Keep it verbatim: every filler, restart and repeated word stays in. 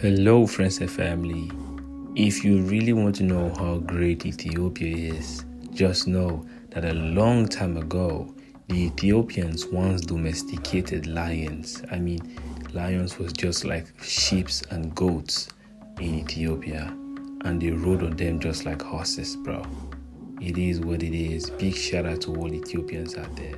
Hello, friends and family. If you really want to know how great Ethiopia is, just know that a long time ago, the Ethiopians once domesticated lions. I mean, lions was just like sheep and goats in Ethiopia, and they rode on them just like horses, bro. It is what it is. Big shout out to all Ethiopians out there.